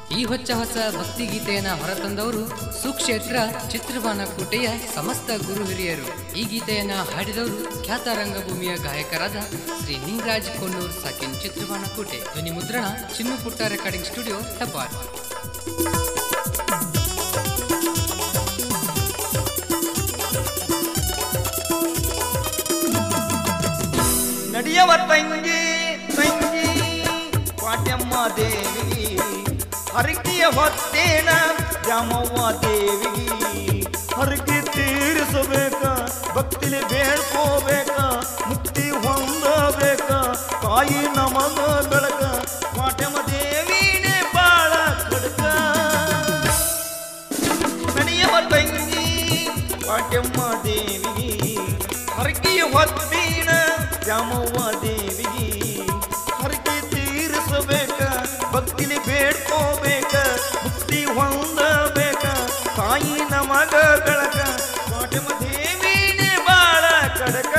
ಈ ಹೊಚ್ಚ ಹೊಸ ಭಕ್ತಿಗೀತೆಯನ್ನು ಹೊರತಂದವರು ಸುಕ್ಷೇತ್ರ ಚಿತ್ರಬಾನಕೋಟೆಯ ಸಮಸ್ತ ಗುರು ಹಿರಿಯರು. ಈ ಗೀತೆಯನ್ನು ಹಾಡಿದವರು ಖ್ಯಾತ ರಂಗಭೂಮಿಯ ಗಾಯಕರಾದ ಶ್ರೀ ನಿಂಗರಾಜ್ ಕೊನ್ನೂರ್ ಸಾಕಿನ್ ಚಿತ್ರಬಾನಕೋಟೆ. ಧ್ವನಿ ಮುದ್ರಣ ಚಿನ್ನು ಪುಟ್ಟ ರೆಕಾರ್ಡಿಂಗ್ ಸ್ಟುಡಿಯೋ ಹೆಬ್ಬಾಳ್. ನಡಿಯವ ತಂಗಿ ತಂಗಿ ಪಾಟ್ಯಮ್ಮ ದೇವಿ ಹರಕೆಯ ಹೊತ್ತೇನ ದ್ಯಾಮವ್ವ ದೇವಿ ಹರಕೆ ತೀರಿಸಬೇಕ ಭಕ್ತಿಲಿ ಬೇಡ್ಕೋಬೇಕ ಮುಕ್ತಿ ಹೊಂದಬೇಕ ತಾಯಿ ನಮಗ ಬೆಳಕ ಪಾಟ್ಯಮ್ಮ ದೇವಿನೇ ಬಾಳ ಕಡಕ. ನಡಿಯವ ತಂಗಿ ಪಾಟ್ಯಮ್ಮ ದೇವಿ ಹರಕೆಯ ಹೊತ್ತೇನ ದ್ಯಾಮವ್ವ ದೇವಿಗೆ ಹರಕೆ ತೀರಿಸಬೇಕ ಭಕ್ತಿಲಿ ಬೇಡ್ಕೋಬೇಕ ಮುಕ್ತಿ ಹೊಂದಬೇಕ ತಾಯಿ ನಮಗ ಬೆಳಕ ಪಾಟ್ಯಮ್ಮ ದೇವಿನೇ ಬಾಳ ಕಡಕ.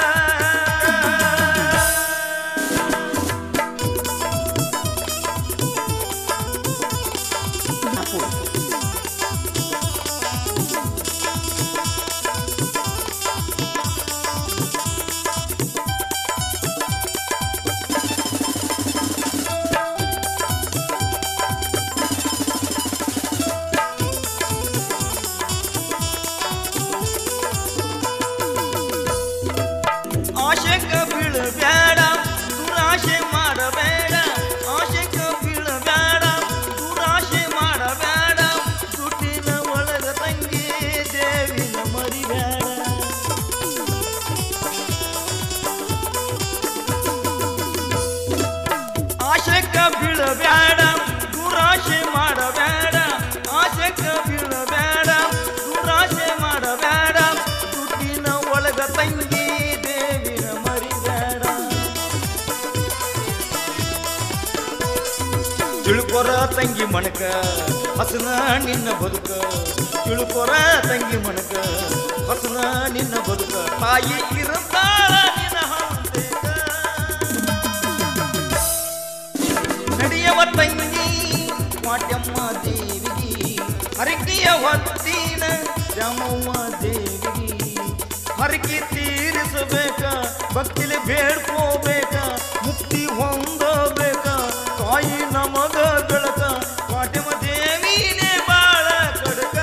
ಬೀಳಬೇಡ ದುರಾಶೆ ಮಾಡಬೇಡ ಆಶೆಕ ಬೀಳಬೇಡ ದುರಾಶೆ ಮಾಡಬೇಡ ದುಡ್ಡಿನ ಒಳಗ ತಂಗಿ ದೇವಿನ ಮರಿಬೇಡ. ತಿಳ್ಕೊರ ತಂಗಿ ಮಣಕ ಹಸನ ನಿನ್ನ ಬದುಕ ತಿಳ್ಕೊರ ತಂಗಿ ಮಣಕ ಹಸನ ನಿನ್ನ ಬದುಕ ತಾಯಿ ಇರುತ್ತಾಳ ನಿನ್ನ ಹಂತೇಕ. ನಡಿಯವ ತಂಗಿ ಪಾಟ್ಯಮ್ಮ ದೇವಿಗೆ ಹರಕೆಯ ಹೊತ್ತಿನ ದ್ಯಾಮವ್ವ ದೇವಿಗೆ ಹರಕೆ ತೀರಿಸಬೇಕ ಭಕ್ತಿಲಿ ಬೇಡ್ಕೋಬೇಕ ಮುಕ್ತಿ ಹೊಂದಬೇಕ ತಾಯಿ ನಮಗ ಬೆಳಕ ಪಾಟ್ಯಮ್ಮ ದೇವಿನೇ ಬಾಳ ಕಡಕ.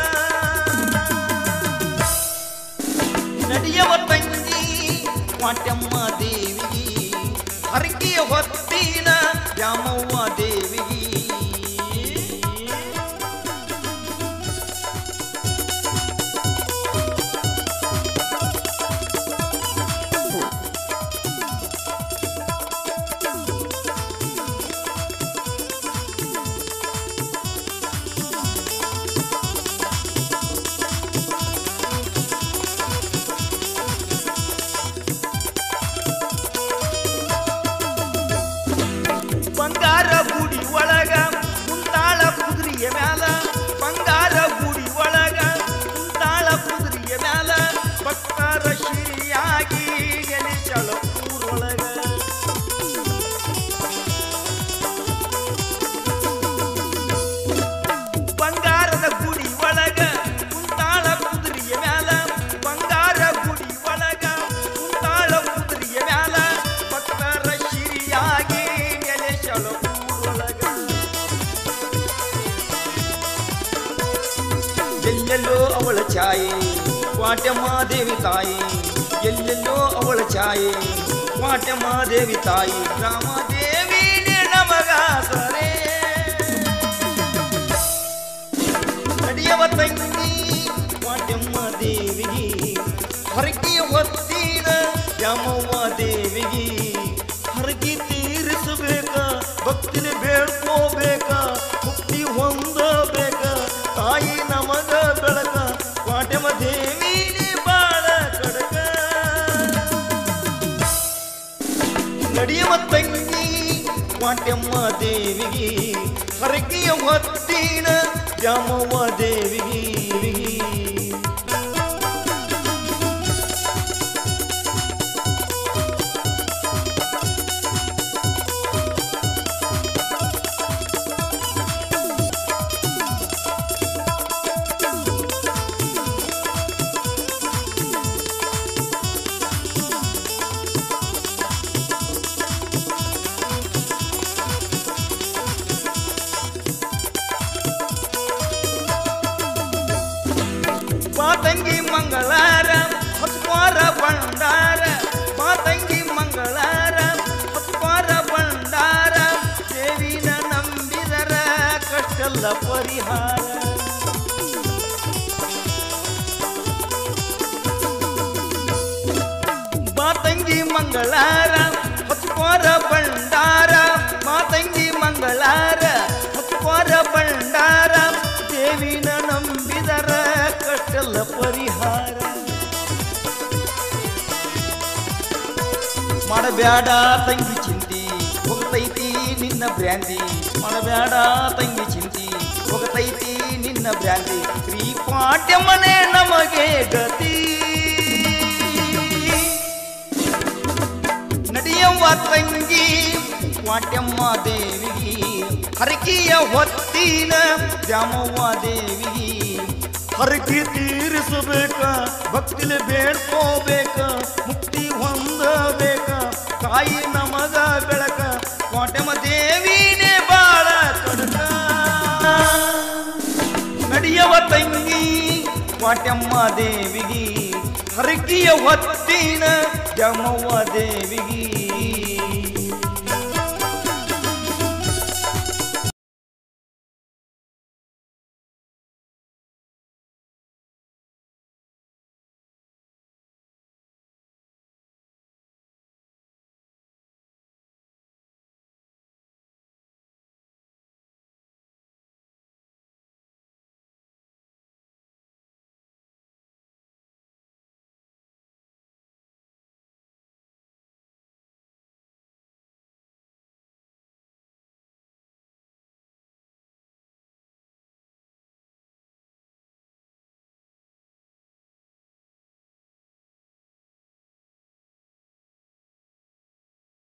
ನಡಿಯವ ತಂಗಿ ಪಾಟ್ಯಮ್ಮ ದೇವಿಗೆ ಹರಕೆಯ ಹೊತ್ತಿನ ದ್ಯಾಮವ್ವ ದೇವಿಗೆ. ಬಂಗಾರ ಗುಡಿ ಒಳಗ ಕುಂತಾಳ ಕುದುರೆಯ ಮ್ಯಾಲ ಬಂಗಾರ ಗುಡಿ ಒಳಗ ಕುಂತಾಳ ಕುದುರೆಯ ಮ್ಯಾಲ ಭಕ್ತರ ಶಿರಿಯಾಗಿ ಗೆಲಿಸಳ ಊರೊಳಗ. ಬಂಗಾರದ ಗುಡಿ ಒಳಗ ಕುಂತಾಳ ಕುದುರೆಯ ಮ್ಯಾಲ ಬಂಗಾರ ಗುಡಿ ಒಳಗ ಕುಂತಾಳ ಕುದುರೆಯ ಮ್ಯಾಲ ಭಕ್ತರ ಶಿರಿಯಾಗಿ ಎಲ್ಲೆಲ್ಲೋ ಅವಳ ಛಾಯೆ ಪಾಟ್ಯಮ್ಮ ದೇವಿ ತಾಯಿ ಎಲ್ಲೆಲ್ಲೋ ಅವಳ ಛಾಯೆ ಪಾಟ್ಯಮ್ಮ ದೇವಿ ತಾಯಿ ರಾಮ ದೇವಿ ನಮಗಾಸರೆ. ನಡಿಯವ ತಂಗಿ ಪಾಟ್ಯಮ್ಮ ದೇವಿಗೆ ಹರಕೆಯ ಹೊತ್ತಿನ ದ್ಯಾಮವ್ವ ದೇವಿಗೆ ಹರಕೆ ತೀರಿಸಬೇಕ ಭಕ್ತಿಲಿ ಬೇಡ್ಕೋಬೇಕ ಮುಕ್ತಿ ಹೊಂದಬೇಕ ತಾಯಿ ನಮಗ ಬೆಳಕ ಪಾಟ್ಯಮ್ಮ ದೇವಿನೇ ಬಾಳ ಕಡಕ. ನಡಿಯವ ತಂಗಿ ಪಾಟ್ಯಮ್ಮ ದೇವಿಗೆ ಹರಕೆಯ ಹೊತ್ತಿನ ದ್ಯಾಮವ್ವ ದೇವಿಗೆ. ಮಾತಂಗಿ ಮಂಗಳಾರ ಹೊತ್ವಾರ ಭಂಡಾರ ಮಾತಂಗಿ ಮಂಗಳಾರ ಹೊತ್ವಾರ ಭಂಡಾರ ದೇವಿನ ನಂಬಿದರ ಕಷ್ಟಲ್ಲ ಪರಿಹಾರ ಮಾತಂಗಿ ಮಂಗಳಾರ ಹೊತ್ವಾರ ಭಂಡಾರ ಮಾತಂಗಿ ಮಂಗಳಾರ ಹೊತ್ವಾರ ಭಂಡಾರ ದೇವಿನ ನಂಬಿದರ ಕಷ್ಟಲ್ಲ ಪರಿಹಾರ ಮಾಡಬ್ಯಾಡ ತಂಗಿ ಚಿಂತಿ ಹೋಗತೈತಿ ನಿನ್ನ ಭ್ರಾಂತಿ ಮಾಡಬ್ಯಾಡ ತಂಗಿ ಚಿಂತಿ ಹೋಗತೈತಿ ನಿನ್ನ ಭ್ರಾಂತಿ ಶ್ರೀಪಾಟ್ಯಮ್ಮನೇ ನಮಗೆ ಗತಿ ನಡಿಯವ್ವ ತಂಗಿ ವಾಟ್ಯಮ್ಮ ದೇವಿಗಿ ಹರಕಿಯ ಹೊತ್ತಿನ ದ್ಯಾಮವ್ವ ದೇವಿಗಿ ಹರಕಿ ತೀರಿಸಬೇಕ ಭಕ್ತಿಲಿ ಬೇಡ್ಕೋಬೇಕ ಮುಕ್ತಿ ಹೊಂದಬೇಕ ತಾಯಿ ನಮಗ ಬೆಳಕ ವಾಟ್ಯಮ್ಮ ದೇವಿನೇ ಬಾಳ ಕಡಕ ನಡಿಯವ ತಂಗಿ ವಾಟ್ಯಮ್ಮ ದೇವಿಗಿ ಹರಕಿಯ ಹೊತ್ತಿನ ದ್ಯಾಮವ್ವ ದೇವಿಗಿ